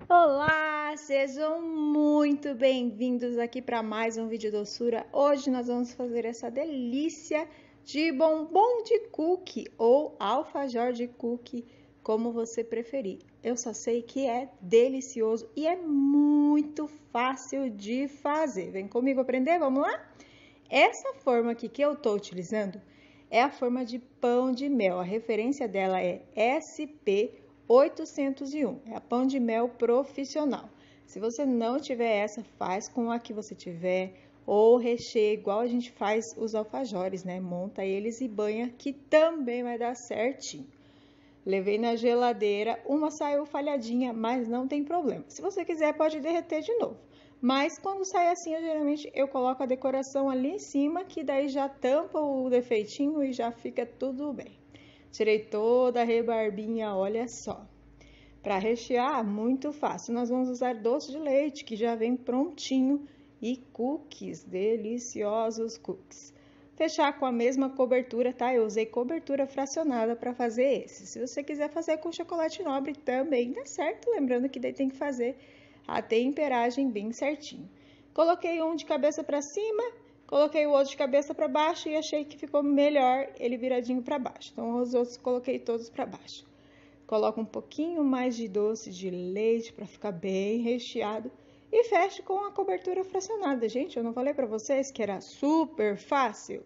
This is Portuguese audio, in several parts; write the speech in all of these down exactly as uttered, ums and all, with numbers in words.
Olá, sejam muito bem-vindos aqui para mais um vídeo doçura. Hoje nós vamos fazer essa delícia de bombom de cookie ou alfajor de cookie, como você preferir. Eu só sei que é delicioso e é muito fácil de fazer. Vem comigo aprender, vamos lá? Essa forma aqui que eu tô utilizando é a forma de pão de mel. A referência dela é S P oitocentos e um, é a pão de mel profissional. Se você não tiver essa, faz com a que você tiver, ou recheia igual a gente faz os alfajores, né? Monta eles e banha, que também vai dar certinho. Levei na geladeira, uma saiu falhadinha, mas não tem problema. Se você quiser, pode derreter de novo. Mas quando sai assim, eu, geralmente eu coloco a decoração ali em cima, que daí já tampa o defeitinho e já fica tudo bem. Tirei toda a rebarbinha, olha só. Para rechear, muito fácil. Nós vamos usar doce de leite, que já vem prontinho, e cookies, deliciosos cookies. Fechar com a mesma cobertura, tá? Eu usei cobertura fracionada para fazer esse. Se você quiser fazer com chocolate nobre, também dá certo. Lembrando que daí tem que fazer a temperagem bem certinho. Coloquei um de cabeça para cima, coloquei o outro de cabeça para baixo e achei que ficou melhor ele viradinho para baixo. Então, os outros coloquei todos para baixo. Coloco um pouquinho mais de doce de leite para ficar bem recheado e fecho com a cobertura fracionada. Gente, eu não falei para vocês que era super fácil?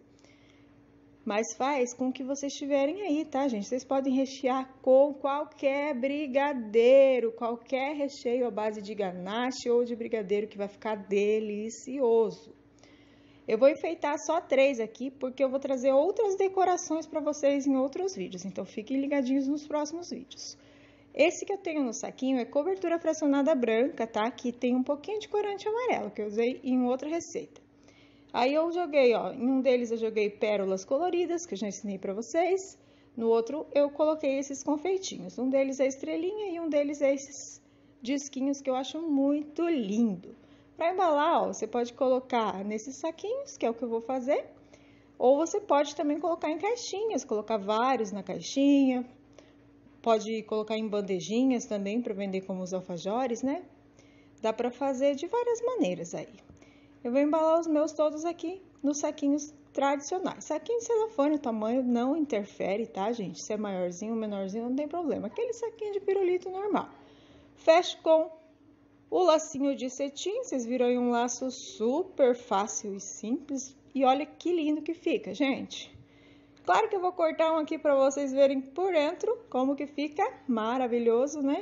Mas faz com o que vocês tiverem aí, tá, gente? Vocês podem rechear com qualquer brigadeiro, qualquer recheio à base de ganache ou de brigadeiro, que vai ficar delicioso. Eu vou enfeitar só três aqui, porque eu vou trazer outras decorações para vocês em outros vídeos. Então, fiquem ligadinhos nos próximos vídeos. Esse que eu tenho no saquinho é cobertura fracionada branca, tá? Que tem um pouquinho de corante amarelo, que eu usei em outra receita. Aí eu joguei, ó, em um deles eu joguei pérolas coloridas, que eu já ensinei pra vocês. No outro eu coloquei esses confeitinhos. Um deles é estrelinha e um deles é esses disquinhos que eu acho muito lindo. Para embalar, ó, você pode colocar nesses saquinhos, que é o que eu vou fazer. Ou você pode também colocar em caixinhas, colocar vários na caixinha. Pode colocar em bandejinhas também para vender como os alfajores, né? Dá para fazer de várias maneiras aí. Eu vou embalar os meus todos aqui nos saquinhos tradicionais. Saquinho de celofane, o tamanho não interfere, tá, gente? Se é maiorzinho ou menorzinho, não tem problema. Aquele saquinho de pirulito normal. Fecho com o lacinho de cetim. Vocês viram aí um laço super fácil e simples. E olha que lindo que fica, gente. Claro que eu vou cortar um aqui para vocês verem por dentro como que fica maravilhoso, né?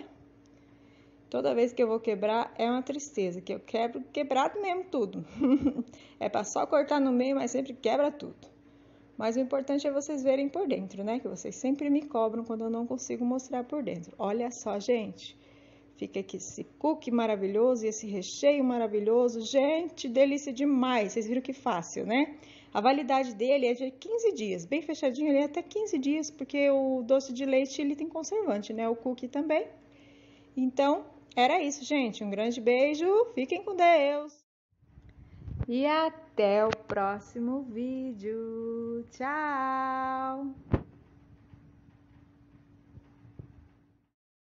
Toda vez que eu vou quebrar é uma tristeza, que eu quebro quebrado mesmo tudo. É para só cortar no meio, mas sempre quebra tudo. Mas o importante é vocês verem por dentro, né? Que vocês sempre me cobram quando eu não consigo mostrar por dentro. Olha só, gente. Fica aqui esse cookie maravilhoso e esse recheio maravilhoso. Gente, delícia demais. Vocês viram que fácil, né? A validade dele é de quinze dias. Bem fechadinho ali, até quinze dias, porque o doce de leite ele tem conservante, né? O cookie também. Então, era isso, gente. Um grande beijo, fiquem com Deus! E até o próximo vídeo. Tchau!